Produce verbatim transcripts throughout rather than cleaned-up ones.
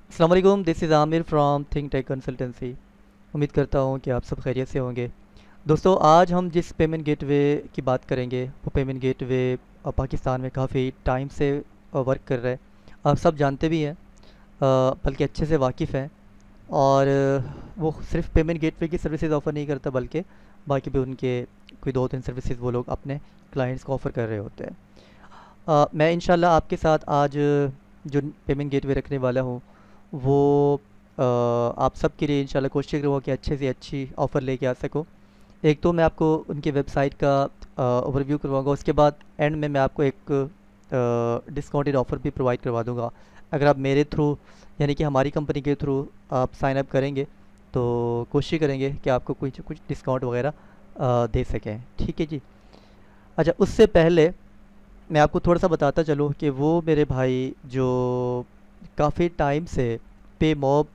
अस्सलाम वालेकुम, this is Aamir from think tech consultancy. उम्मीद करता हूँ कि आप सब खैरियत से होंगे। दोस्तों, आज हम जिस पेमेंट गेटवे की बात करेंगे वो पेमेंट गेटवे अ, पाकिस्तान में काफ़ी टाइम से अ, वर्क कर रहा है। आप सब जानते भी हैं, अ, बल्कि अच्छे से वाकिफ़ हैं। और अ, वो सिर्फ पेमेंट गेटवे की सर्विसेज ऑफ़र नहीं करता, बल्कि बाकी भी उनके कोई दो तीन सर्विसेज वो लोग अपने क्लाइंट्स को ऑफ़र कर रहे होते हैं। अ, मैं इंशाल्लाह आपके साथ आज जो पेमेंट गेटवे रखने वाला हूँ वो अ, आप सब के लिए इंशाल्लाह कोशिश करूँगा कि अच्छे से अच्छी ऑफ़र लेके आ सकूँ। एक तो मैं आपको उनकी वेबसाइट का ओवरव्यू करवाऊँगा, उसके बाद एंड में मैं आपको एक डिस्काउंटेड ऑफ़र भी प्रोवाइड करवा दूँगा। अगर आप मेरे थ्रू, यानी कि हमारी कंपनी के थ्रू आप साइन अप करेंगे तो कोशिश करेंगे कि आपको कुछ कुछ डिस्काउंट वगैरह अ, दे सकें। ठीक है जी। अच्छा, उससे पहले मैं आपको थोड़ा सा बताता चलूँ कि वो मेरे भाई जो काफ़ी टाइम से पे मॉब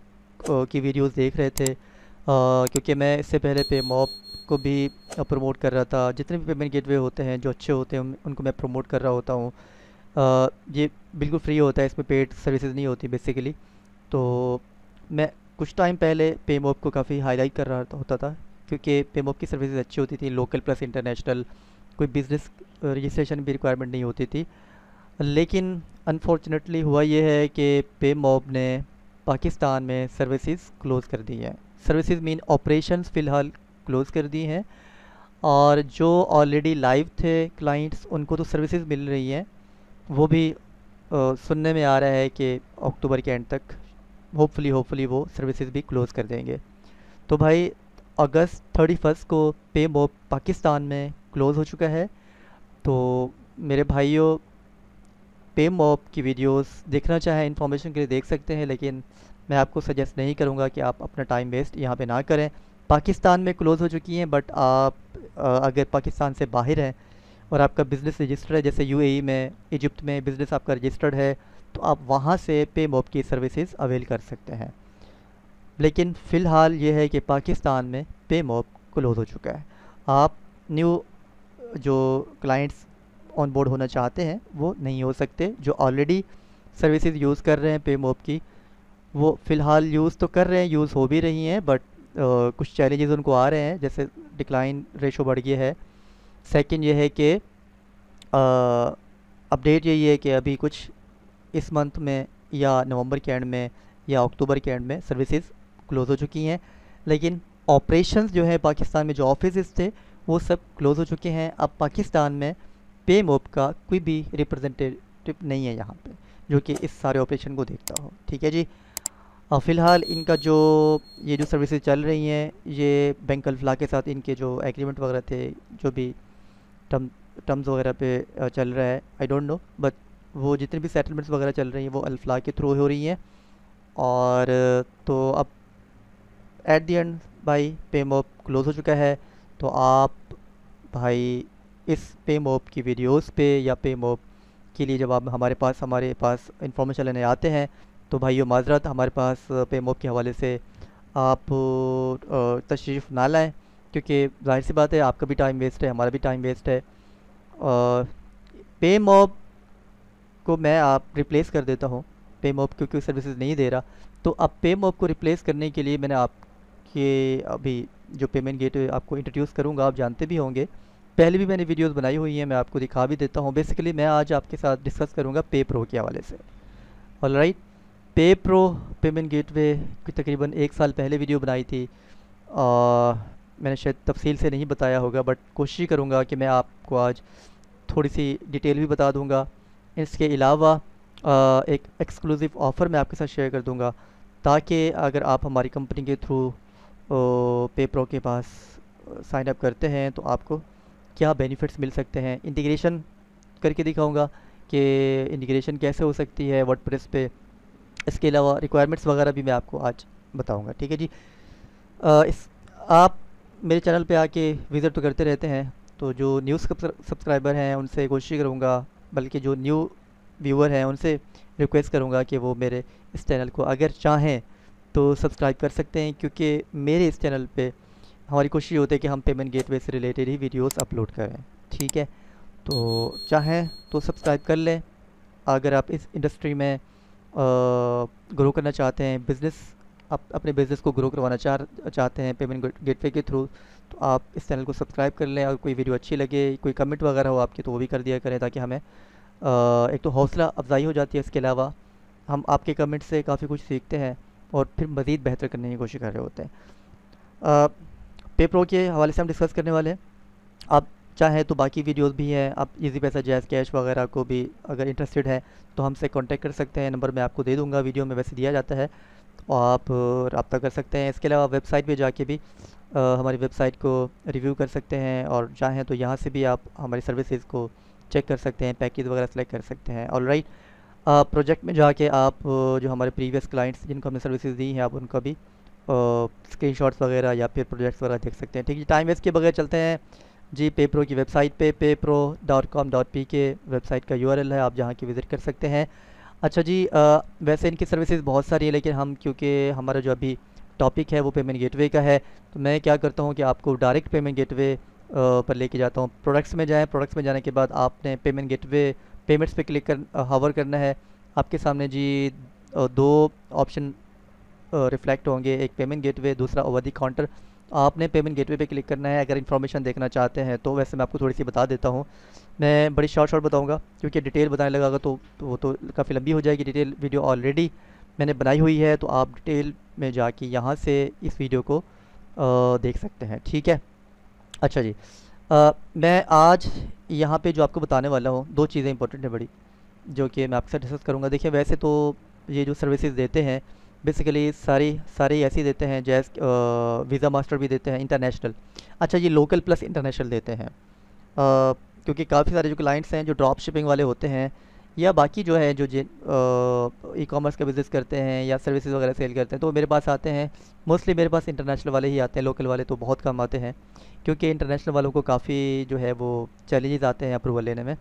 की वीडियोस देख रहे थे, अ, क्योंकि मैं इससे पहले पे मॉब को भी प्रमोट कर रहा था। जितने भी पेमेंट गेटवे होते हैं जो अच्छे होते हैं उन, उनको मैं प्रमोट कर रहा होता हूँ। अ, ये बिल्कुल फ्री होता है, इसमें पेड सर्विसेज नहीं होती बेसिकली। तो मैं कुछ टाइम पहले पे मॉब को काफ़ी हाईलाइट कर रहा होता था, क्योंकि पे मॉब की सर्विसेज अच्छी होती थी, लोकल प्लस इंटरनेशनल। कोई बिज़नेस रजिस्ट्रेशन भी रिक्वायरमेंट नहीं होती थी। लेकिन अनफॉर्चुनेटली हुआ ये है कि पे मॉब ने पाकिस्तान में सर्विसेज क्लोज़ कर दी हैं। सर्विसेज मीन ऑपरेशंस फ़िलहाल क्लोज़ कर दी हैं। और जो ऑलरेडी लाइव थे क्लाइंट्स, उनको तो सर्विसेज मिल रही हैं। वो भी अ, सुनने में आ रहा है कि अक्टूबर के एंड तक होपफुली होपफुली वो सर्विसेज भी क्लोज़ कर देंगे। तो भाई, अगस्त थर्टी फर्स्ट को पे मॉब पाकिस्तान में क्लोज़ हो चुका है। तो मेरे भाइयों, पे मॉब की वीडियोस देखना चाहें इन्फॉर्मेशन के लिए देख सकते हैं, लेकिन मैं आपको सजेस्ट नहीं करूंगा कि आप अपना टाइम वेस्ट यहाँ पे ना करें। पाकिस्तान में क्लोज़ हो चुकी हैं, बट आप अ, अगर पाकिस्तान से बाहर हैं और आपका बिज़नेस रजिस्टर्ड है, जैसे यूएई में, इजिप्ट में बिज़नेस आपका रजिस्टर्ड है, तो आप वहाँ से पे मॉब की सर्विसेज अवेल कर सकते हैं। लेकिन फ़िलहाल ये है कि पाकिस्तान में पे मॉब क्लोज़ हो चुका है। आप न्यू जो क्लाइंट्स ऑन बोर्ड होना चाहते हैं वो नहीं हो सकते। जो ऑलरेडी सर्विसेज यूज़ कर रहे हैं पे मॉब की, वो फ़िलहाल यूज़ तो कर रहे हैं, यूज़ हो भी रही हैं, बट कुछ चैलेंजेस उनको आ रहे हैं, जैसे डिक्लाइन रेशो बढ़ गया है। सेकंड ये है कि अपडेट यही है कि अभी कुछ इस मंथ में या नवंबर के एंड में या अक्टूबर के एंड में सर्विसेज क्लोज़ हो चुकी हैं। लेकिन ऑपरेशंस जो है पाकिस्तान में, जो ऑफिस थे, वो सब क्लोज़ हो चुके हैं। अब पाकिस्तान में पे मॉब का कोई भी रिप्रेजेंटेटिव नहीं है यहाँ पे, जो कि इस सारे ऑपरेशन को देखता हो। ठीक है जी। और फ़िलहाल इनका जो ये जो सर्विसेज चल रही हैं, ये बैंक अल्फला के साथ इनके जो एग्रीमेंट वगैरह थे, जो भी टर्म टर्म्स वगैरह पे अ, चल रहा है, आई डोंट नो, बट वो जितनी भी सेटलमेंट्स वगैरह चल रही हैं वो अल्फला के थ्रू हो रही हैं। और अ, तो अब एट द एंड भाई पे मॉब क्लोज़ हो चुका है। तो आप भाई इस पे मॉब की वीडियोस पे या पे मॉब के लिए जब आप हमारे पास हमारे पास इंफॉर्मेशन लेने आते हैं, तो भाइयों माजरत, हमारे पास पे मॉब के हवाले से आप अ, तशरीफ़ ना लाएं, क्योंकि जाहिर सी बात है आपका भी टाइम वेस्ट है, हमारा भी टाइम वेस्ट है। पे मॉब को मैं आप रिप्लेस कर देता हूँ। पे मॉब क्योंकि सर्विसेज नहीं दे रहा, तो अब पे मॉब को रिप्लेस करने के लिए मैंने आपके अभी जो पेमेंट गेटवे आपको इंट्रोड्यूस करूँगा, आप जानते भी होंगे, पहले भी मैंने वीडियोस बनाई हुई हैं, मैं आपको दिखा भी देता हूँ। बेसिकली मैं आज आपके साथ डिस्कस करूँगा पे प्रो के हवाले से। ऑलराइट। पे प्रो पेमेंट गेटवे की तकरीबन एक साल पहले वीडियो बनाई थी। आ, मैंने शायद तफसील से नहीं बताया होगा, बट कोशिश करूँगा कि मैं आपको आज थोड़ी सी डिटेल भी बता दूंगा। इसके अलावा अ, एक एक्सक्लूसिव ऑफ़र मैं आपके साथ शेयर कर दूंगा, ताकि अगर आप हमारी कंपनी के थ्रू पे प्रो के पास साइन अप करते हैं तो आपको क्या बेनिफिट्स मिल सकते हैं। इंटीग्रेशन करके दिखाऊंगा कि इंटीग्रेशन कैसे हो सकती है वर्डप्रेस पे। इसके अलावा रिक्वायरमेंट्स वगैरह भी मैं आपको आज बताऊंगा। ठीक है जी। अ, इस आप मेरे चैनल पे आके विज़िट तो करते रहते हैं, तो जो न्यू सब्सक्राइबर हैं उनसे कोशिश करूँगा, बल्कि जो न्यू व्यूअर हैं उनसे रिक्वेस्ट करूँगा कि वो मेरे इस चैनल को अगर चाहें तो सब्सक्राइब कर सकते हैं, क्योंकि मेरे इस चैनल पे हमारी कोशिश होती है कि हम पेमेंट गेटवे से रिलेटेड ही वीडियोस अपलोड करें। ठीक है। तो चाहें तो सब्सक्राइब कर लें। अगर आप इस इंडस्ट्री में ग्रो करना चाहते हैं, बिज़नेस आप अपने बिज़नेस को ग्रो करवाना चाह चाहते हैं पेमेंट गेटवे के थ्रू, तो आप इस चैनल को सब्सक्राइब कर लें। और कोई वीडियो अच्छी लगे, कोई कमेंट वगैरह हो आपकी, तो वो भी कर दिया करें, ताकि हमें अ, एक तो हौसला अफजाई हो जाती है। इसके अलावा हम आपके कमेंट से काफ़ी कुछ सीखते हैं और फिर मज़ीद बेहतर करने की कोशिश कर रहे होते हैं। पे प्रो के हवाले से हम डिस्कस करने वाले हैं। आप चाहें तो बाकी वीडियोस भी हैं, आप इजी पैसा, जैज़ कैश वगैरह को भी अगर इंटरेस्टेड है तो हमसे कांटेक्ट कर सकते हैं। नंबर मैं आपको दे दूंगा, वीडियो में वैसे दिया जाता है, और आप रब्ता कर सकते हैं। इसके अलावा वेबसाइट पे जाके भी अ, हमारी वेबसाइट को रिव्यू कर सकते हैं, और चाहें तो यहाँ से भी आप हमारी सर्विसेज को चेक कर सकते हैं, पैकेज वगैरह सेलेक्ट कर सकते हैं। ऑलराइट, प्रोजेक्ट में जाके आप अ, जो हमारे प्रीवियस क्लाइंट्स जिनको हमने सर्विसेज दी हैं, आप उनका भी स्क्रीनशॉट्स वगैरह या फिर प्रोजेक्ट्स वगैरह देख सकते हैं। ठीक है, टाइम वेस्ट के बगैर चलते हैं जी पे प्रो की वेबसाइट पे। PayPro dot com dot P K website का यू आर एल है, आप जहाँ की विज़िट कर सकते हैं। अच्छा जी, अ, वैसे इनकी सर्विसेज बहुत सारी है, लेकिन हम क्योंकि हमारा जो अभी टॉपिक है वो पेमेंट गेटवे का है, तो मैं क्या करता हूँ कि आपको डायरेक्ट पेमेंट गेटवे पर लेके जाता हूँ। प्रोडक्ट्स में जाएँ, प्रोडक्ट्स में जाने के बाद आपने पेमेंट गेटवे पेमेंट्स पे क्लिक कर हावर करना है। आपके सामने जी अ, दो ऑप्शन रिफ्लेक्ट होंगे, एक पेमेंट गेटवे, दूसरा ओवर द काउंटर। आपने पेमेंट गेटवे पे क्लिक करना है अगर इन्फॉर्मेशन देखना चाहते हैं तो। वैसे मैं आपको थोड़ी सी बता देता हूँ, मैं बड़ी शॉर्ट शॉर्ट बताऊँगा, क्योंकि डिटेल बताने लगा तो, तो वो तो काफ़ी लंबी हो जाएगी। डिटेल वीडियो ऑलरेडी मैंने बनाई हुई है, तो आप डिटेल में जाके यहाँ से इस वीडियो को अ, देख सकते हैं। ठीक है, अच्छा जी, अ, मैं आज यहाँ पे जो आपको बताने वाला हूँ, दो चीज़ें इंपॉर्टेंट है बड़ी, जो कि मैं आपके साथ डिस्कस करूँगा। देखिए, वैसे तो ये जो सर्विसेज देते हैं बेसिकली सारी सारी ऐसी देते हैं, जैसे वीज़ा मास्टर भी देते हैं, इंटरनेशनल। अच्छा, ये लोकल प्लस इंटरनेशनल देते हैं, अ, क्योंकि काफ़ी सारे जो क्लाइंट्स हैं जो ड्रॉप शिपिंग वाले होते हैं, या बाकी जो है जो जिन ई कॉमर्स का बिज़नेस करते हैं या सर्विसेज वगैरह सेल करते हैं, तो वो मेरे पास आते हैं। मोस्टली मेरे पास इंटरनेशनल वाले ही आते हैं, लोकल वाले तो बहुत कम आते हैं, क्योंकि इंटरनेशनल वालों को काफ़ी जो है वो चैलेंजेस आते हैं अप्रूवल लेने में।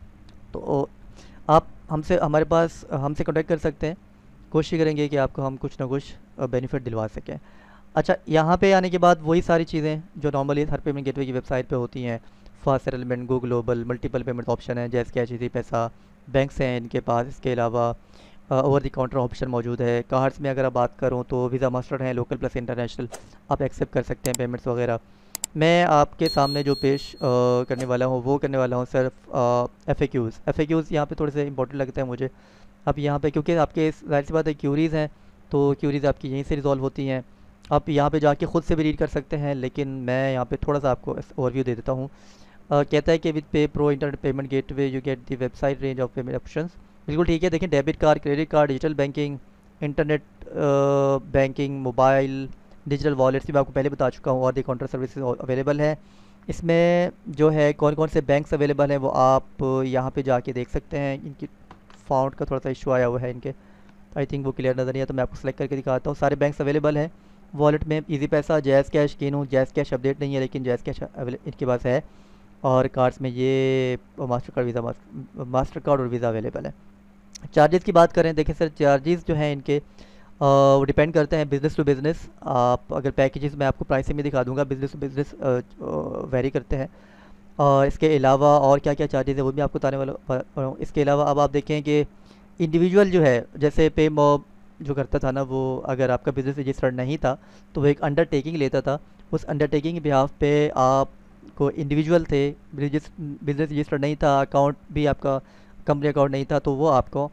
तो आप हमसे हमारे पास हमसे कॉन्टेक्ट कर सकते हैं, कोशिश करेंगे कि आपको हम कुछ ना कुछ बेनिफिट दिलवा सकें। अच्छा, यहाँ पे आने के बाद वही सारी चीज़ें जो नॉर्मली हर पेमेंट गेटवे की वेबसाइट पे होती हैं, fast settlement, go global, multiple payment option है, जैसे कैश, इजी पैसा, बैंक्स हैं इनके पास। इसके अलावा ओवर द काउंटर ऑप्शन मौजूद है। कार्ड्स में अगर आप बात करूँ तो वीज़ा मास्टर हैं, लोकल प्लस इंटरनेशनल, आप एक्सेप्ट कर सकते हैं पेमेंट्स वगैरह। मैं आपके सामने जो पेश अ, करने वाला हूँ वो करने वाला हूँ सिर्फ F A Qs. F A Qs यहाँ पे थोड़े से इंपॉर्टेंट लगते हैं मुझे। अब यहाँ पे क्योंकि आपके जाहिर सी बात है क्यूरीज़ हैं, तो क्यूरीज़ आपकी यहीं से रिजॉल्व होती हैं। आप यहाँ पे जाके ख़ुद से भी रीड कर सकते हैं, लेकिन मैं यहाँ पे थोड़ा सा आपको ओवरव्यू दे देता हूँ। अ, कहता है कि with PayPro internet payment gateway you get the website range of payment options. बिल्कुल ठीक है, देखें, debit card, credit card, digital banking, internet banking, mobile, digital wallets भी मैं आपको पहले बता चुका हूँ, और दी काउंटर सर्विसेज अवेलेबल है। इसमें जो है कौन कौन से बैंक्स अवेलेबल हैं वो आप यहाँ पे जाके देख सकते हैं। इनकी फाउंड का थोड़ा सा इशू आया हुआ है इनके, आई थिंक वो क्लियर नज़र नहीं है, तो मैं आपको सेलेक्ट करके दिखाता हूँ। सारे बैंक्स अवेलेबल हैं वॉलेट में। Easypaisa, JazzCash, Keenu, JazzCash update नहीं है, लेकिन जैज़ कैश इनके पास है। और कार्ड्स में ये Mastercard, Visa Mastercard और वीज़ा अवेलेबल है। चार्जेस की बात करें, देखिए सर, चार्जेस जो हैं इनके वो डिपेंड करते हैं बिज़नेस टू बिज़नेस। आप अगर पैकेजेस में आपको प्राइसिंग में दिखा दूंगा, बिज़नेस टू बिज़नेस वेरी करते हैं। और इसके अलावा और क्या क्या चार्जेस है वो भी आपको बताने वाला हूँ। इसके अलावा अब आप देखें कि इंडिविजुअल जो है, जैसे पे मॉब जो करता था ना, वो अगर आपका बिज़नेस रजिस्टर्ड नहीं था तो वो एक अंडरटेकिंग लेता था। उस अंडरटेकिंग के बिहाफ पे आपको इंडिविजुअल थे, बिज़नेस रजिस्टर्ड नहीं था, अकाउंट भी आपका कंपनी अकाउंट नहीं था, तो वो आपको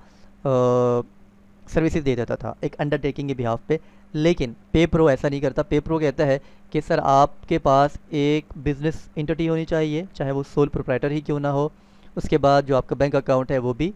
सर्विसेज दे देता था एक अंडरटेकिंग के बिहाफ पे। लेकिन पे प्रो ऐसा नहीं करता। पे प्रो कहता है कि सर आपके पास एक बिज़नेस एंटिटी होनी चाहिए, चाहे वो सोल प्रोप्राइटर ही क्यों ना हो। उसके बाद जो आपका बैंक अकाउंट है वो भी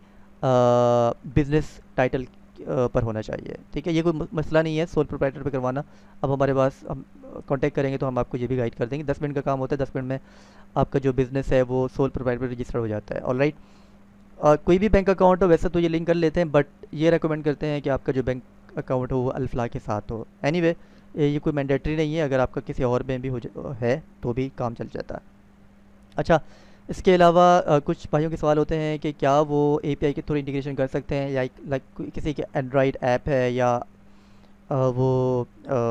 बिज़नेस टाइटल पर होना चाहिए। ठीक है, ये कोई मसला नहीं है सोल प्रोप्राइटर पे करवाना। अब हमारे पास हम कांटेक्ट करेंगे तो हम आपको ये भी गाइड कर देंगे। दस मिनट का काम होता है, दस मिनट में आपका जो बिज़नेस है वो सोल प्रोप्राइटर पर रजिस्टर हो जाता है। ऑलराइट, और कोई भी बैंक अकाउंट हो वैसे तो ये लिंक कर लेते हैं, बट ये रेकमेंड करते हैं कि आपका जो बैंक अकाउंट हो वो अल्फला के साथ हो। एनीवे anyway, ये कोई मैंडेटरी नहीं है, अगर आपका किसी और में भी हो है तो भी काम चल जाता है। अच्छा, इसके अलावा कुछ भाइयों के सवाल होते हैं कि क्या वो एपीआई के थ्रू इंटीग्रेशन कर सकते हैं, या लाइक किसी के एंड्रॉयड ऐप है या आ, वो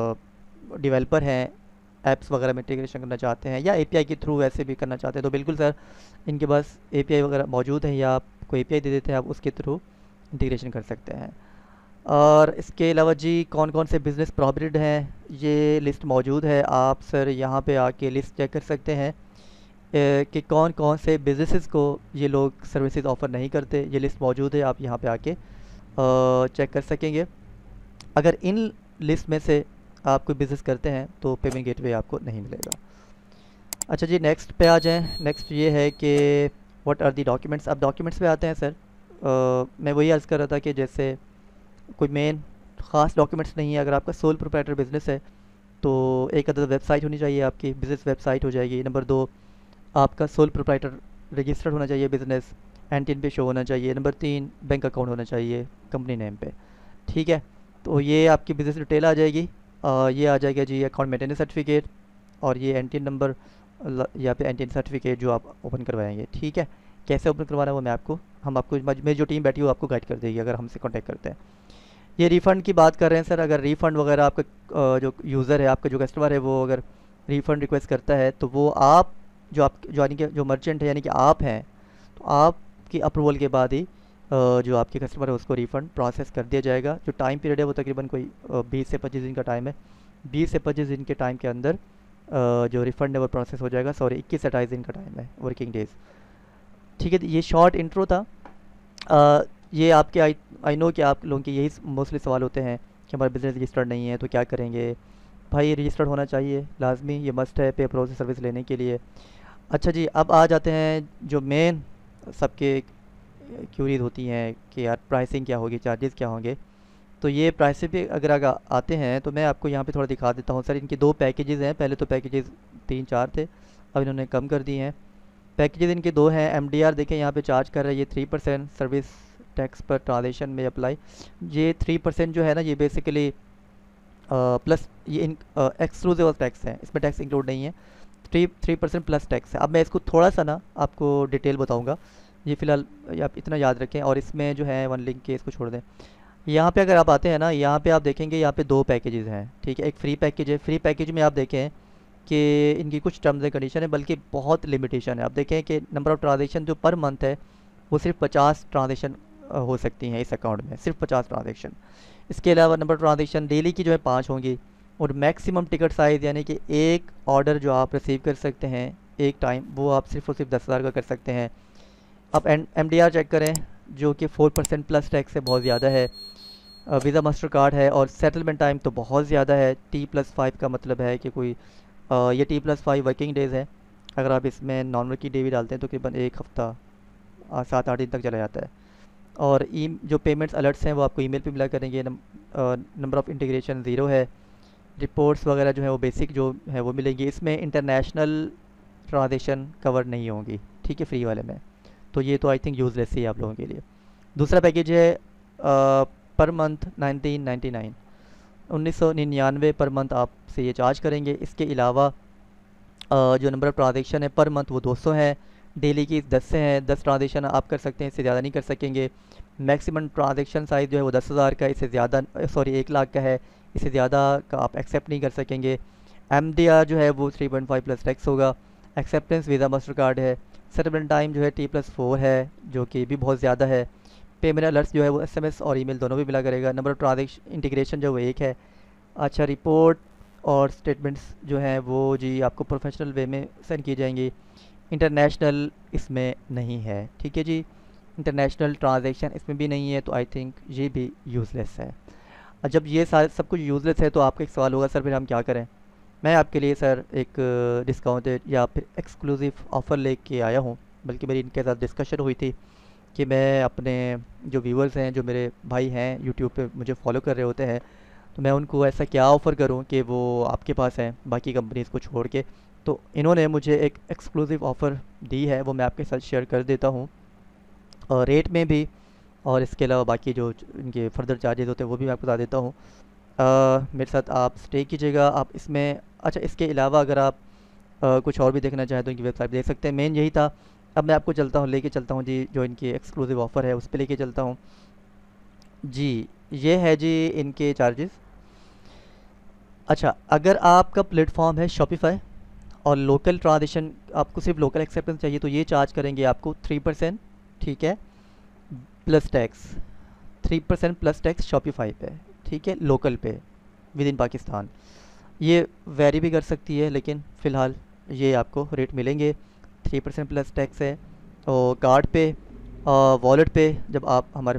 डेवलपर हैं, ऐप्स वगैरह में इंटीग्रेशन करना चाहते हैं, या एपीआई के थ्रू वैसे भी करना चाहते हैं, तो बिल्कुल सर इनके पास एपीआई वगैरह मौजूद है, या आपको एपीआई दे देते हैं, आप उसके थ्रू इंटीग्रेशन कर सकते हैं। और इसके अलावा जी कौन कौन से बिज़नेस प्रोहिबिटेड हैं ये लिस्ट मौजूद है। आप सर यहाँ पे आके लिस्ट चेक कर सकते हैं अ, कि कौन कौन से बिज़नेसेस को ये लोग सर्विसेज ऑफ़र नहीं करते। ये लिस्ट मौजूद है, आप यहाँ पे आके चेक कर सकेंगे। अगर इन लिस्ट में से आप कोई बिज़नेस करते हैं तो पेमेंट गेटवे आपको नहीं मिलेगा। अच्छा जी, नेक्स्ट पे आ जाएं। नेक्स्ट ये है कि व्हाट आर दी डॉक्यूमेंट्स। अब डॉक्यूमेंट्स पे आते हैं सर। अ, मैं वही अर्ज़ कर रहा था कि जैसे कोई मेन ख़ास डॉक्यूमेंट्स नहीं है। अगर आपका सोल प्रोप्राइटर बिज़नेस है तो एक अदर वेबसाइट होनी चाहिए, आपकी बिज़नेस वेबसाइट हो जाएगी। नंबर दो, आपका सोल प्रोप्राइटर रजिस्टर्ड होना चाहिए, बिज़नेस एन टी एन पे शो होना चाहिए। नंबर तीन, बैंक अकाउंट होना चाहिए कंपनी नेम पे। ठीक है, तो ये आपकी बिज़नेस डिटेल आ जाएगी। अ, ये आ जाएगा जी अकाउंट मेंटेनेंस सर्टिफिकेट, और ये एन टी एन नंबर यहाँ पे एन टी एन सर्टिफिकेट जो आप ओपन करवाएंगे। ठीक है, कैसे ओपन करवाना है वो मैं आपको हम आपको मेरी जो टीम बैठी है वो आपको गाइड कर देगी अगर हमसे कॉन्टैक्ट करते हैं। ये रिफ़ंड की बात कर रहे हैं सर। अगर रिफ़ंड वगैरह आपका अ, जो यूज़र है, आपका जो कस्टमर है, वो अगर रिफ़ंड रिक्वेस्ट करता है तो वो आप जो आप जो यानी कि जो मर्चेंट है यानी कि आप हैं, तो आपकी अप्रूवल के बाद ही अ, जो आपके कस्टमर है उसको रिफ़ंड प्रोसेस कर दिया जाएगा। जो टाइम पीरियड है वो तकरीबन कोई बीस से पच्चीस दिन का टाइम है। बीस से पच्चीस दिन के टाइम के अंदर अ, जो रिफ़ंड है वो प्रोसेस हो जाएगा। सॉरी, इक्कीस से अट्ठाईस दिन का टाइम है, वर्किंग डेज़। ठीक है, ये शॉर्ट इंट्रो था। अ, ये आपके आई आई नो कि आप लोगों के यही मोस्टली सवाल होते हैं कि हमारा बिज़नेस रजिस्टर्ड नहीं है तो क्या करेंगे। भाई रजिस्टर्ड होना चाहिए, लाजमी, ये मस्ट है पे प्रो से सर्विस लेने के लिए। अच्छा जी, अब आ जाते हैं जो मेन सबके क्यूरीज होती हैं कि यार प्राइसिंग क्या होगी, चार्जेस क्या होंगे। तो ये प्राइस पे अगर आगे आते हैं तो मैं आपको यहाँ पे थोड़ा दिखा देता हूँ सर। इनके दो पैकेजेस हैं। पहले तो पैकेजेस तीन चार थे, अब इन्होंने कम कर दिए हैं। पैकेजेस इनके दो हैं। एम डी आर देखें यहाँ पे चार्ज कर रहा है ये थ्री परसेंट सर्विस टैक्स पर ट्रांजेक्शन में अप्लाई। ये थ्री परसेंट जो है ना, ये बेसिकली प्लस ये इन एक्सक्लूसिव टैक्स है, इसमें टैक्स इंक्लूड नहीं है। Three three percent plus tax है। अब मैं इसको थोड़ा सा ना आपको डिटेल बताऊंगा, ये फ़िलहाल ये आप इतना याद रखें। और इसमें जो है वन लिंक के इसको छोड़ दें। यहाँ पे अगर आप आते हैं ना, यहाँ पे आप देखेंगे यहाँ पे दो पैकेजेस हैं। ठीक है, एक फ्री पैकेज है। फ्री पैकेज में आप देखें कि इनकी कुछ टर्म्स एंड कंडीशन है, बल्कि बहुत लिमिटेशन है। आप देखें कि नंबर ऑफ़ ट्रांजेक्शन जो पर मंथ है वो सिर्फ पचास ट्रांजेक्शन हो सकती हैं इस अकाउंट में, सिर्फ पचास ट्रांजेक्शन। इसके अलावा नंबर ट्रांजेक्शन डेली की जो है पाँच होंगी। और मैक्सिमम टिकट साइज़ यानी कि एक ऑर्डर जो आप रिसीव कर सकते हैं एक टाइम, वो आप सिर्फ और सिर्फ दस हज़ार का कर सकते हैं। आप एम डी आर चेक करें जो कि फोर परसेंट प्लस टैक्स से बहुत ज़्यादा है। वीज़ा मास्टर कार्ड है, और सेटलमेंट टाइम तो बहुत ज़्यादा है। टी प्लस फाइव का मतलब है कि कोई अ, ये T plus five working days है। अगर आप इसमें नॉन वर्किंग डे भी डालते हैं तो तकरीबन एक हफ़्ता आ, सात आठ दिन तक चला जाता है। और ई जो पेमेंट्स अलर्ट्स हैं वो आपको ईमेल पे मिला करेंगे। नंबर ऑफ़ इंटीग्रेशन ज़ीरो है। रिपोर्ट्स वगैरह जो है वो बेसिक जो है वो मिलेंगी। इसमें इंटरनेशनल ट्रांजेक्शन कवर नहीं होंगी, ठीक है, फ्री वाले में। तो ये तो आई थिंक यूज़लेस ही है आप लोगों के लिए। दूसरा पैकेज है per month nineteen ninety nine, उन्नीस सौ निन्यानवे पर मंथ आपसे ये चार्ज करेंगे। इसके अलावा अ, जो नंबर ऑफ़ ट्रांजेक्शन है पर मंथ वो दो सौ है। डेली की दस से हैं, दस ट्रांजेक्शन आप कर सकते हैं, इससे ज़्यादा नहीं कर सकेंगे। मैक्सिमम ट्रांजेक्शन साइज़ जो है वो दस हज़ार का, इससे ज़्यादा सॉरी एक लाख का है, इससे ज़्यादा का आप एक्सेप्ट नहीं कर सकेंगे। एम डी आर जो है वो three point five plus tax होगा। एक्सेप्टेंस वीज़ा मास्टर कार्ड है। सेटलमेंट टाइम जो है टी प्लस फोर है, जो कि भी बहुत ज़्यादा है। पेमेंट अलर्ट्स जो है वो एस एम एस और ईमेल दोनों भी मिला करेगा। नंबर ऑफ़ ट्रांजेक्शन इंटीग्रेशन जो वो एक है। अच्छा, रिपोर्ट और स्टेटमेंट्स जो हैं वो जी आपको प्रोफेशनल वे में सेंड की जाएंगी। इंटरनेशनल इसमें नहीं है, ठीक है जी। इंटरनेशनल ट्रांजेक्शन इसमें भी नहीं है, तो आई थिंक ये भी यूज़लेस है। और जब ये सारे सब कुछ यूज़लेस है तो आपका एक सवाल होगा, सर फिर हम क्या करें। मैं आपके लिए सर एक डिस्काउंटेड या फिर एक्सक्लूसिव ऑफ़र लेके आया हूँ। बल्कि मेरी इनके साथ डिस्कशन हुई थी कि मैं अपने जो व्यूवर्स हैं, जो मेरे भाई हैं यूट्यूब पे मुझे फॉलो कर रहे होते हैं, तो मैं उनको ऐसा क्या ऑफ़र करूं कि वो आपके पास हैं बाकी कंपनीज़ को छोड़ के। तो इन्होंने मुझे एक एक्सक्लूसिव ऑफ़र दी है, वो मैं आपके साथ शेयर कर देता हूं, और रेट में भी। और इसके अलावा बाकी जो इनके फर्दर चार्जेस होते हैं वो भी मैं आपको बता देता हूँ। अ, मेरे साथ आप स्टे कीजिएगा आप इसमें। अच्छा, इसके अलावा अगर आप अ, कुछ और भी देखना चाहें तो इनकी वेबसाइट देख सकते हैं। मेन यही था। अब मैं आपको चलता हूँ लेके चलता हूँ जी, जो इनकी एक्सक्लूसिव ऑफ़र है उस पर लेके चलता हूँ जी। ये है जी इनके चार्जेस। अच्छा, अगर आपका प्लेटफॉर्म है शॉपिफाई और लोकल ट्रांजेक्शन, आपको सिर्फ लोकल एक्सेप्टेंस चाहिए, तो ये चार्ज करेंगे आपको थ्री परसेंट, ठीक है, plus tax. Three percent plus tax Shopify पे, ठीक है, लोकल पे विद इन पाकिस्तान। ये वेरी भी कर सकती है, लेकिन फ़िलहाल ये आपको रेट मिलेंगे। थ्री परसेंट प्लस टैक्स है। और कार्ड पे, वॉलेट पे जब आप हमारे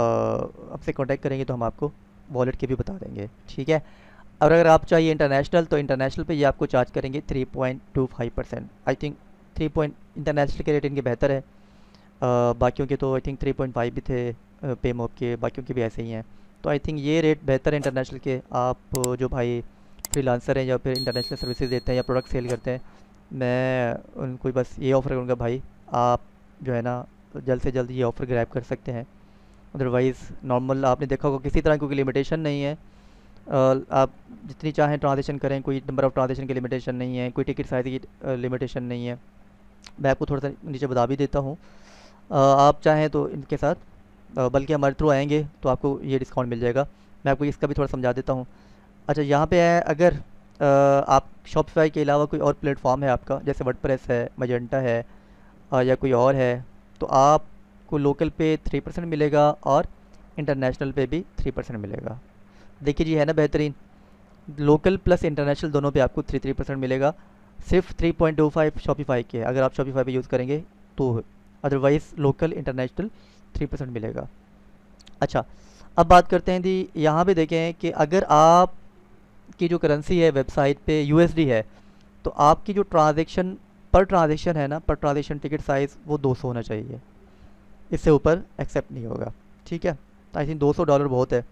आपसे कांटेक्ट करेंगे तो हम आपको वॉलेट के भी बता देंगे, ठीक है। और अगर आप चाहिए इंटरनेशनल, तो इंटरनेशनल पे ये आपको चार्ज करेंगे three point two five percent. I think three point international के रेट इनके बेहतर है। अ, बाकियों के तो I think three point five भी थे, पे मोब के, बाकियों के भी ऐसे ही हैं। तो आई थिंक ये रेट बेहतर है इंटरनेशनल के। आप अ, जो भाई फ्रीलांसर हैं या फिर इंटरनेशनल सर्विसेज देते हैं या प्रोडक्ट सेल करते हैं, मैं उनको बस ये ऑफ़र करूँगा भाई, आप जो है ना जल्द से जल्द ये ऑफ़र ग्रैब कर सकते हैं। अदरवाइज़ नॉर्मल आपने देखा होगा किसी तरह की कोई लिमिटेशन नहीं है। अ, आप जितनी चाहें ट्रांजेक्शन करें, कोई नंबर ऑफ़ ट्रांजेक्शन की लिमिटेशन नहीं है, कोई टिकट साइज़ की लिमिटेशन नहीं है। मैं आपको थोड़ा सा नीचे बता भी देता हूँ। अ, आप चाहें तो इनके साथ, अ, बल्कि हमारे थ्रू आएंगे तो आपको ये डिस्काउंट मिल जाएगा। मैं आपको इसका भी थोड़ा समझा देता हूँ। अच्छा, यहाँ पे है, अगर अ, आप शॉपिफाई के अलावा कोई और प्लेटफॉर्म है आपका, जैसे वर्डप्रेस है, मजेंटा है, अ, या कोई और है, तो आपको लोकल पे थ्री परसेंट मिलेगा और इंटरनेशनल पे भी थ्री परसेंट मिलेगा। देखिए जी, है ना बेहतरीन। लोकल प्लस इंटरनेशनल दोनों पे आपको थ्री थ्री परसेंट मिलेगा। सिर्फ three point two five Shopify के, अगर आप शॉपिफाई पे यूज़ करेंगे तो। Otherwise local international three percent मिलेगा। अच्छा, अब बात करते हैं दी, यहाँ पे देखें कि अगर आप की जो करेंसी है वेबसाइट पे यूएसडी है, तो आपकी जो ट्रांजैक्शन पर ट्रांजैक्शन है ना, पर ट्रांजैक्शन टिकट साइज़ वो दो सौ होना चाहिए। इससे ऊपर एक्सेप्ट नहीं होगा, ठीक है। तो आई थिंक दो सौ डॉलर बहुत है।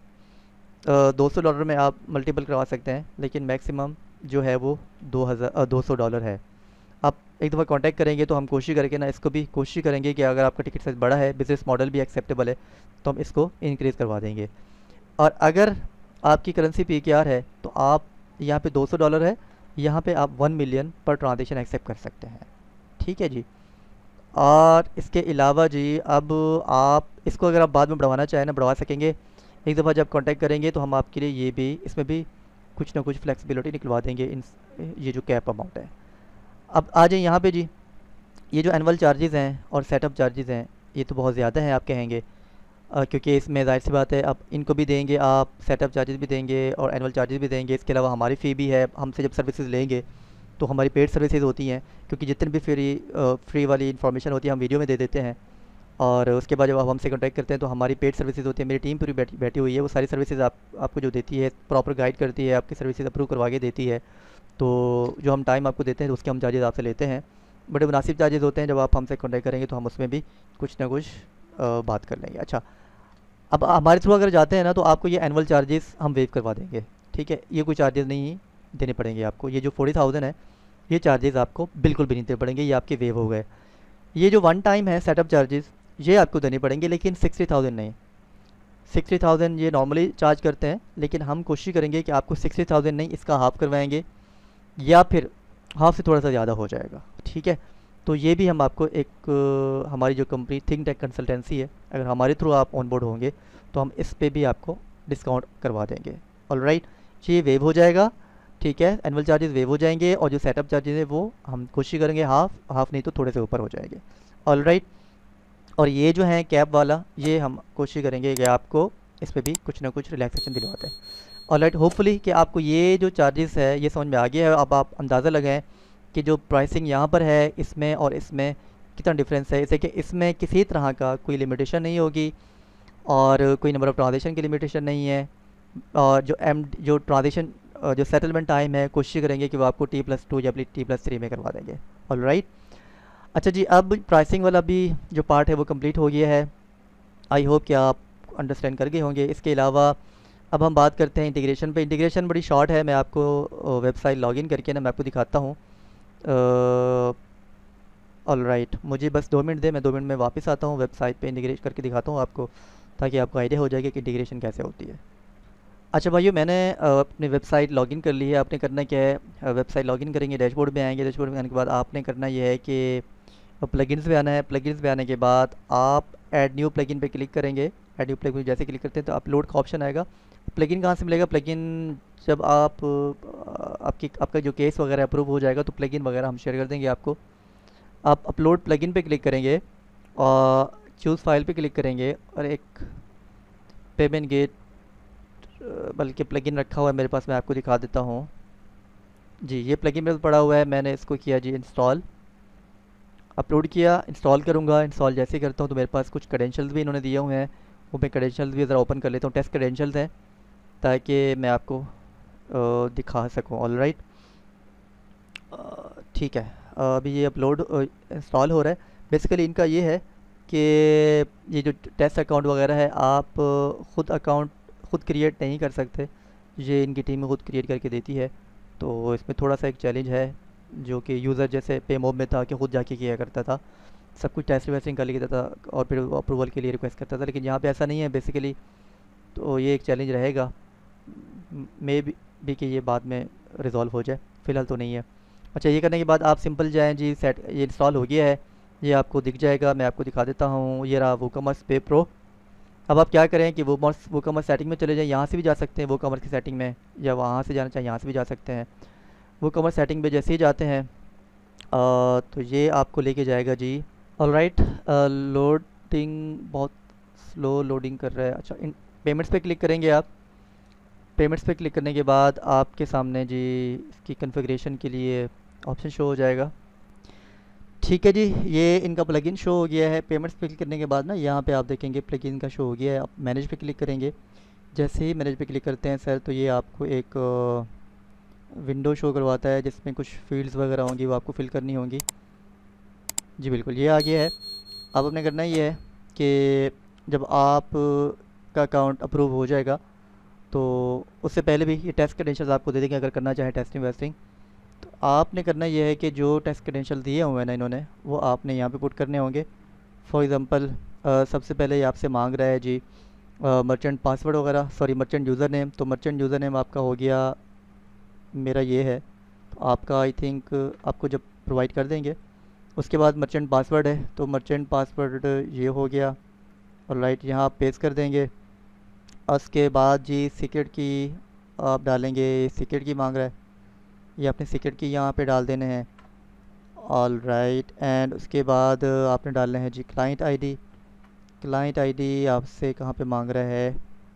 दो सौ डॉलर में आप मल्टीपल करवा सकते हैं, लेकिन मैक्सिमम जो है वो दो हज़ार दो सौ डॉलर है। आप एक दफ़ा कांटेक्ट करेंगे तो हम कोशिश करके ना इसको भी कोशिश करेंगे कि अगर आपका टिकट साइज़ बड़ा है, बिजनेस मॉडल भी एक्सेप्टेबल है, तो हम इसको इंक्रीज़ करवा देंगे। और अगर आपकी करेंसी पी के आर है, तो आप यहाँ पे दो सौ डॉलर है, यहाँ पे आप one million per transaction accept कर सकते हैं, ठीक है जी। और इसके अलावा जी, अब आप इसको अगर आप बाद में बढ़वाना चाहें ना, बढ़वा सकेंगे। एक दफ़ा जब कांटेक्ट करेंगे तो हम आपके लिए ये भी, इसमें भी कुछ ना कुछ फ्लेक्सिबिलिटी निकलवा देंगे इन ये जो कैप अमाउंट है। अब आ जाए यहाँ पे जी, ये जो एनुअल चार्जेस हैं और सेटअप चार्जेस हैं, ये तो बहुत ज़्यादा हैं आप कहेंगे, अ, क्योंकि इसमें ज़ाहिर सी बात है आप इनको भी देंगे, आप सेटअप चार्जेस भी देंगे और एनुअल चार्जेस भी देंगे। इसके अलावा हमारी फ़ी भी है, हमसे जब सर्विसेज लेंगे तो हमारी पेड सर्विसेज होती हैं, क्योंकि जितनी भी फ्री फ्री वाली इन्फॉर्मेशन होती है हम वीडियो में दे देते हैं। और उसके बाद जब आप हमसे कांटेक्ट करते हैं तो हमारी पेड सर्विसेज होती है, मेरी टीम पूरी बैठी बैठी हुई है, वो सारी सर्विसेज आप आपको जो देती है, प्रॉपर गाइड करती है, आपकी सर्विसेज अप्रूव करवा के देती है। तो जो हम टाइम आपको देते हैं तो उसके हम चार्जेस आपसे लेते हैं, बड़े मुनासिब चार्जेस होते हैं। जब आप हमसे कांटेक्ट करेंगे तो हम उसमें भी कुछ ना कुछ अ, बात कर लेंगे। अच्छा, अब हमारे थ्रू अगर जाते हैं ना, तो आपको ये एनुअल चार्जेस हम वेव करवा देंगे, ठीक है। ये कोई चार्जेस नहीं देने पड़ेंगे आपको। ये जो फोर्टी थाउजेंड है, ये चार्जेस आपको बिल्कुल भी नहीं देने पड़ेंगे, ये आपके वेव हो गए। ये जो वन टाइम है सेटअप चार्जेस, ये आपको देने पड़ेंगे, लेकिन सिक्सटी थाउजेंड नहीं। सिक्सटी थाउजेंड ये नॉर्मली चार्ज करते हैं, लेकिन हम कोशिश करेंगे कि आपको सिक्सटी थाउजेंड नहीं, इसका हाफ़ करवाएंगे, या फिर हाफ़ से थोड़ा सा ज़्यादा हो जाएगा, ठीक है। तो ये भी हम आपको एक, अ, हमारी जो कंपनी थिंक टेक कंसल्टेंसी है, अगर हमारे थ्रू आप ऑन बोर्ड होंगे तो हम इस पे भी आपको डिस्काउंट करवा देंगे। ऑल राइट, ये वेव हो जाएगा, ठीक है। एनुअल चार्जेस वेव हो जाएंगे, और जो सेटअप चार्जेस है वो हम कोशिश करेंगे हाफ़, हाफ़ नहीं तो थोड़े से ऊपर हो जाएंगे। ऑल राइट, और ये जो है कैब वाला, ये हम कोशिश करेंगे कि आपको इस पे भी कुछ ना कुछ रिलैक्सेशन दिलवाते हैं। ऑल राइट, होपफुली कि आपको ये जो चार्जेस है ये समझ में आ गया है। अब आप अंदाज़ा लगाएं कि जो प्राइसिंग यहाँ पर है इसमें और इसमें कितना डिफरेंस है। जैसे कि इसमें किसी तरह का कोई लिमिटेशन नहीं होगी, और कोई नंबर ऑफ़ ट्रांजेक्शन की लिमिटेशन नहीं है, और जो एम जो ट्रांजेक्शन जो सेटलमेंट टाइम है, कोशिश करेंगे कि वो आपको टी प्लस टू या टी प्लस थ्री में करवा देंगे। ऑल राइट, अच्छा जी, अब प्राइसिंग वाला भी जो पार्ट है वो कंप्लीट हो गया है। आई होप कि आप अंडरस्टैंड कर गए होंगे। इसके अलावा अब हम बात करते हैं इंटीग्रेशन पे। इंटीग्रेशन बड़ी शॉर्ट है, मैं आपको वेबसाइट लॉगिन करके ना मैं आपको दिखाता हूँ। ऑल राइट, मुझे बस दो मिनट दे, मैं दो मिनट में वापस आता हूँ, वेबसाइट पे इंटीग्रेट करके दिखाता हूँ आपको, ताकि आपको आइडिया हो जाएगा कि इंटीग्रेशन कैसे होती है। अच्छा भाइयों, मैंने अ, अपनी वेबसाइट लॉगिन कर ली है। आपने करना क्या है, वेबसाइट लॉगिन करेंगे, डैशबोर्ड में आएंगे। डैशबोर्ड में आने के बाद आपने करना यह है कि प्लगइन्स पे आना है। प्लगइन्स पे आने के बाद आप ऐड न्यू प्लगइन पे क्लिक करेंगे। ऐड न्यू प्लगइन जैसे क्लिक करते हैं तो अपलोड का ऑप्शन आएगा। प्लगइन कहाँ से मिलेगा? प्लगइन जब आप अ, आपकी आपका जो केस वगैरह अप्रूव हो जाएगा तो प्लगइन वगैरह हम शेयर कर देंगे आपको। आप अपलोड प्लगइन पे क्लिक करेंगे और चूज़ फाइल पे क्लिक करेंगे, और एक पेमेंट गेट बल्कि प्लगइन रखा हुआ है मेरे पास, मैं आपको दिखा देता हूँ जी। ये प्लगइन मेरे पास पड़ा हुआ है, मैंने इसको किया जी इंस्टॉल, अपलोड किया, इंस्टॉल करूँगा। इंस्टॉल जैसे ही करता हूँ तो मेरे पास कुछ क्रेडेंशियल्स भी इन्होंने दिए हुए हैं, वो मैं क्रेडेंशियल्स भी ज़रा ओपन कर लेता हूँ। टेस्ट क्रेडेंशियल्स हैं ताकि मैं आपको अ, दिखा सकूँ। ऑल राइट, ठीक है। अ, अभी ये अपलोड इंस्टॉल हो रहा है। बेसिकली इनका ये है कि ये जो टेस्ट अकाउंट वगैरह है, आप ख़ुद अकाउंट ख़ुद क्रिएट नहीं कर सकते, ये इनकी टीम खुद क्रिएट करके देती है। तो इसमें थोड़ा सा एक चैलेंज है, जो कि यूज़र जैसे पे मोब में था कि खुद जाके किया करता था, सब कुछ टेस्ट वेस्टिंग कर लेता था और फिर अप्रूवल के लिए रिक्वेस्ट करता था, लेकिन यहाँ पे ऐसा नहीं है बेसिकली। तो ये एक चैलेंज रहेगा, मे भी, भी कि ये बाद में रिजॉल्व हो जाए, फ़िलहाल तो नहीं है। अच्छा, ये करने के बाद आप सिंपल जाएँ जी, सेट ये इंस्टॉल हो गया है, ये आपको दिख जाएगा, मैं आपको दिखा देता हूँ। ये रहा वूकॉमर्स पे प्रो। अब आप क्या करें कि वो वूकॉमर्स सेटिंग में चले जाएँ, यहाँ से भी जा सकते हैं वूकॉमर्स की सेटिंग में, या वहाँ से जाना चाहें यहाँ से भी जा सकते हैं। वूकॉमर्स सेटिंग पे जैसे ही जाते हैं आ, तो ये आपको लेके जाएगा जी। ऑलराइट, लोडिंग बहुत स्लो लोडिंग कर रहा है। अच्छा, इन पेमेंट्स पे क्लिक करेंगे आप। पेमेंट्स पे क्लिक करने के बाद आपके सामने जी इसकी कॉन्फ़िगरेशन के लिए ऑप्शन शो हो जाएगा। ठीक है जी, ये इनका प्लगइन शो हो गया है। पेमेंट्स पे क्लिक करने के बाद ना यहाँ पे आप देखेंगे प्लगइन का शो हो गया है। आप मैनेज पे क्लिक करेंगे। जैसे ही मैनेज पे क्लिक करते हैं सर, तो ये आपको एक विंडो शो करवाता है जिसमें कुछ फील्ड्स वगैरह होंगी, वो आपको फिल करनी होंगी। जी बिल्कुल, ये आ गया है। अब आपने करना ये है कि जब आप का अकाउंट अप्रूव हो जाएगा तो उससे पहले भी ये टेस्ट क्रेडेंशियल्स आपको दे देंगे, अगर करना चाहे टेस्टिंग वेस्टिंग। तो आपने करना ये है कि जो टेस्ट क्रेडेंशियल दिए हुए हैं ना इन्होंने, वो आपने यहाँ पे पुट करने होंगे। फॉर एग्ज़ाम्पल सबसे पहले ये आपसे मांग रहा है जी मर्चेंट पासवर्ड वगैरह, सॉरी मर्चेंट यूज़र नेम। तो मर्चेंट यूज़र नेम आपका हो गया, मेरा ये है। तो आपका आई थिंक आपको जब प्रोवाइड कर देंगे, उसके बाद मर्चेंट पासवर्ड है, तो मर्चेंट पासवर्ड ये हो गया। और राइट, यहाँ आप पेस्ट कर देंगे। उसके बाद जी सीक्रेट की आप डालेंगे, सीक्रेट की मांग रहा है, ये अपने सीक्रेट की यहाँ पे डाल देने हैं। ऑल राइट, एंड उसके बाद आपने डालना है जी क्लाइंट आईडी। क्लाइंट आईडी आपसे कहाँ पे मांग रहा है?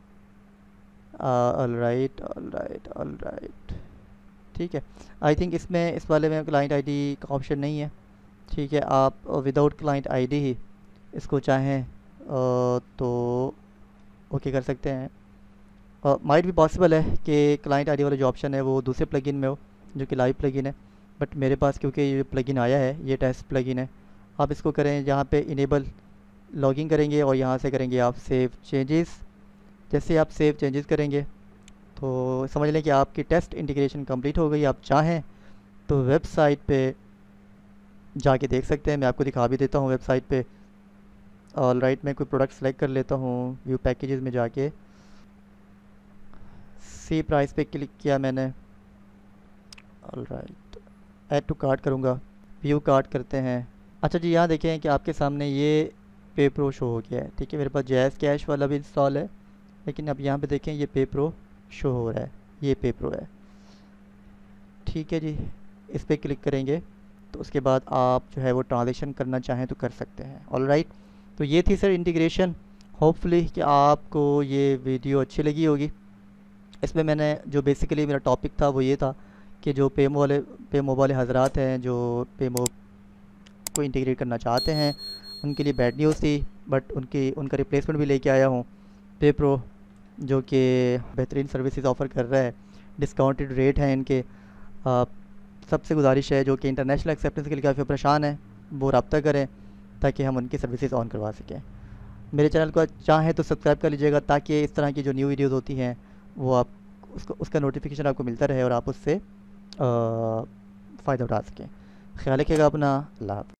All right all right all right, ठीक है। आई थिंक इसमें इस वाले में क्लाइंट आईडी का ऑप्शन नहीं है। ठीक है, आप विदाउट क्लाइंट आईडी ही इसको चाहें तो ओके कर सकते हैं। माइट भी पॉसिबल है कि क्लाइंट आईडी वाला जो ऑप्शन है वो दूसरे प्लगइन में हो, जो कि लाइव प्लगइन है। बट मेरे पास क्योंकि ये प्लगइन आया है, ये टेस्ट प्लगइन है। आप इसको करें, जहाँ पे इनेबल लॉगिंग करेंगे और यहाँ से करेंगे आप सेव चेंजेस। जैसे आप सेव चेंजेस करेंगे तो समझ लें कि आपकी टेस्ट इंटीग्रेशन कंप्लीट हो गई। आप चाहें तो वेबसाइट पे जाके देख सकते हैं, मैं आपको दिखा भी देता हूँ वेबसाइट पे। ऑल राइट, मैं कोई प्रोडक्ट सेलेक्ट कर लेता हूँ, व्यू पैकेजेस में जाके सी प्राइस पे क्लिक किया मैंने। All right, add to cart करूँगा, व्यू कार्ट करते हैं। अच्छा जी, यहाँ देखें कि आपके सामने ये पे प्रो शो हो गया है। ठीक है, मेरे पास जैज़ कैश वाला भी इंस्टॉल है, लेकिन अब यहाँ पे देखें ये पे प्रो शो हो रहा है, ये पे प्रो है। ठीक है जी, इस पर क्लिक करेंगे तो उसके बाद आप जो है वो ट्रांजेक्शन करना चाहें तो कर सकते हैं। ऑल राइट, तो ये थी सर इंटीग्रेशन। होपफुली कि आपको ये वीडियो अच्छी लगी होगी। इसमें मैंने जो बेसिकली मेरा टॉपिक था वो ये था कि जो पेमो वाले पेमो वाले हजरात हैं जो पेमो को इंटीग्रेट करना चाहते हैं, उनके लिए बैड न्यूज़ थी। बट उनकी उनका रिप्लेसमेंट भी लेके आया हूँ, पे प्रो, जो कि बेहतरीन सर्विसेज ऑफ़र कर रहा है, डिस्काउंटेड रेट हैं इनके। आ, सबसे गुजारिश है जो कि इंटरनेशनल एक्सेप्टेंस के लिए काफ़ी परेशान है, वो रब्ता करें ताकि हम उनकी सर्विसेज ऑन करवा सकें। मेरे चैनल को चाहें तो सब्सक्राइब कर लीजिएगा, ताकि इस तरह की जो न्यू वीडियोज़ होती हैं वो आप उसको उसका नोटिफिकेशन आपको मिलता रहे और आप उससे फ़ायदा उठा सकें। ख्याल रखिएगा अपना। अल्लाह हाफ़िज़।